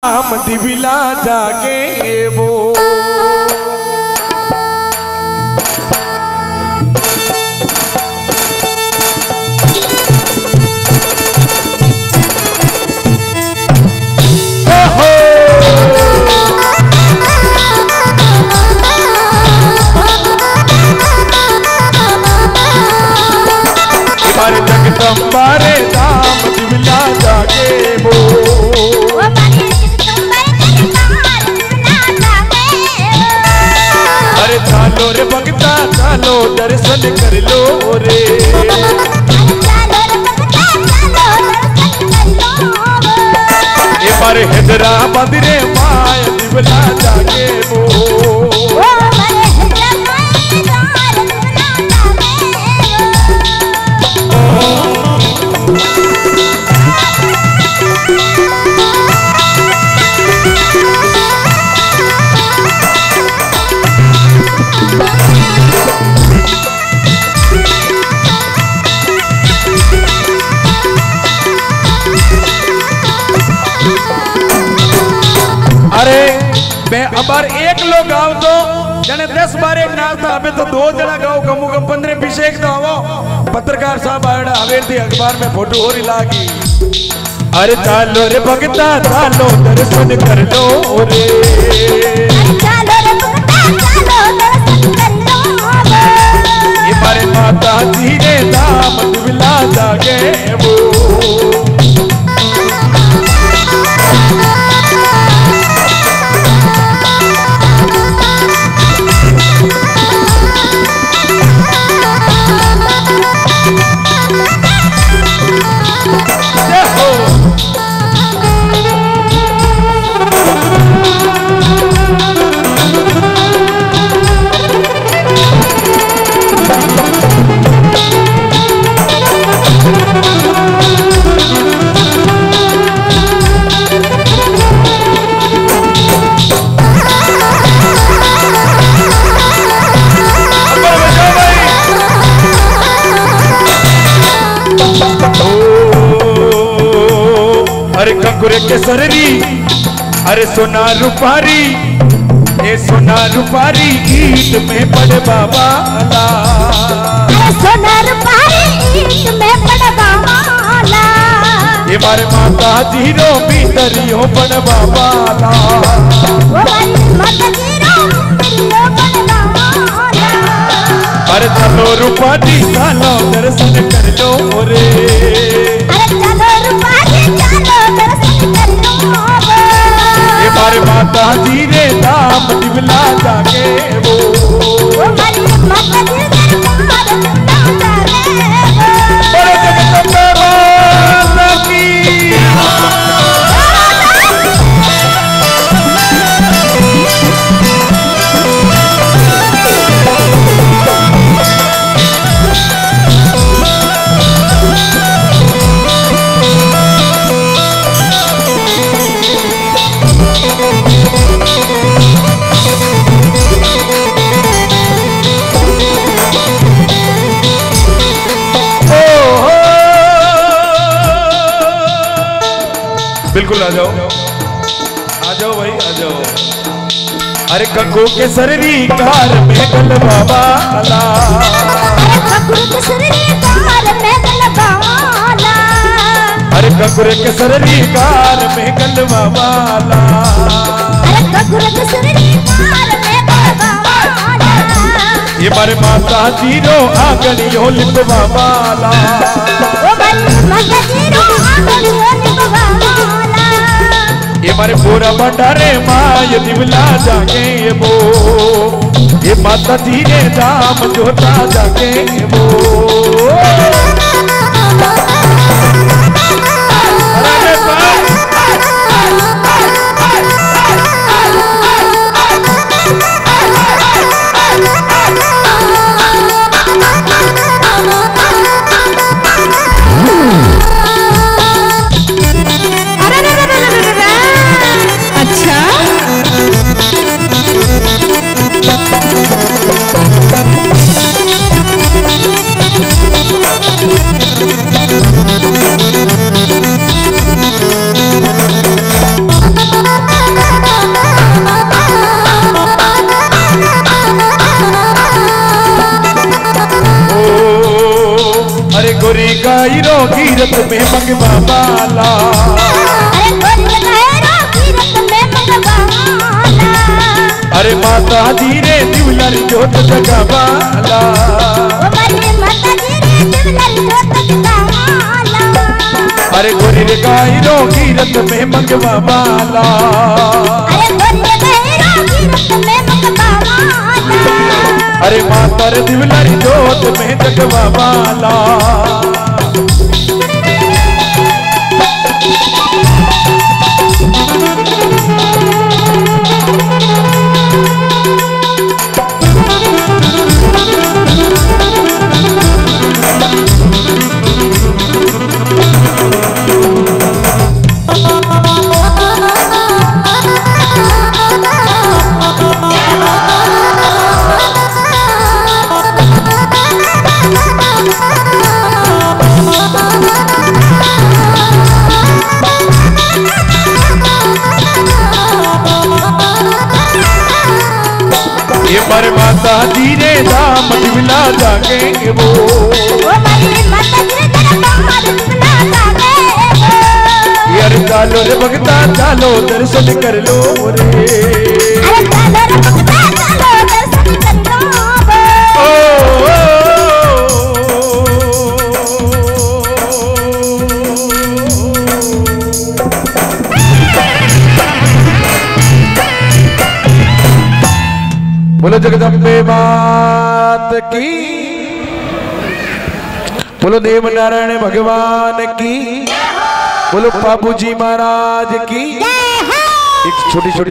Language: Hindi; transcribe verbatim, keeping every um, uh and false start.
हम दिविला जागे वो जगदम्बारे दाम दिविला जागे वो अरे चालो रे भगता चालो दर्शन कर लो रे ये बार हैदराबाद रे माय दिविला जागे वो अरे मैं अबार एक लोग गाँव तो जने दस बार एक नाल था अबे तो दो जना गाँव कमू कम पंद्रह बीस एक तो आवो पत्रकार साहब आड़ा हवेली अखबार में फोटो हो रही लागी अरे चालो रे भगता चालो दर्शन कर लो रे चालो रे भगता चालो दर्शन कर लो ये मारे माता जी ने दाम दिविला जागे वो अरे कंकुरे के सररी अरे सोना रूपारी ये सोना रूपारी ईट में पड़ बाबा ला अरे सोना रूपारी ईट में पड़ बाबा ला ये मारे माता जी रो भीतरियो पड़ बाबा ला वो मारी माता जी रो भीतरियो पड़ बाबा ला अरे चलो रूपारी चलो दर्शन कर लो रे अरे चलो रूपारी चलो दर्शन कर लो ये मारे माता जी ने दाम दिविला जागे वो वो मारी माता जी ने दाम दिविला जागे वो बड़े जगदम्बा माता की बिल्कुल आ जाओ आ जाओ भाई आ जाओ अरे कंगो के सररी कार में गल बाबा ला अरे कंगो के सररी कार में गल बाबा ला अरे कंगो के सररी कार में गल बाबा ला अरे कंगो के सररी कार में गल बाबा ला ये मारे माता जी रो आंगनियो लिप बाबा ला ओ भाई माता जी रो आंगनियो लिप बाबा ये मारे पूरा भंडारे माय दिविला जागे ये वो ये माता जी ने दाम जोता जागे ये वो गोरी गाई रो कीरत में मंगवा वाला, अरे गोरी गाई रो कीरत में मंगवा वाला, अरे माता धीरे दिवलर जोत जगवाला, अरे माता धीरे दिवलर जोत जगवाला, अरे गोरी गाई रो कीरत में मंगवा वाला, अरे गोरी गाई रो कीरत में मंगवा वाला, अरे माता दिवलर जोत में जगवाला। ये पर माता धीरे दाम दिवला जागे वो, ओ मारी माता धीरे दाम दिवला जागे वो, यार चालो रे भगता चालो दर्शन कर लो रे, अरे चालो रे भगता चालो दर्शन कर लो वो, बोलो जगदम्बे मात की, बोलो देव नारायण भगवान की, बोलो बाबूजी महाराज की। एक छोटी छोटी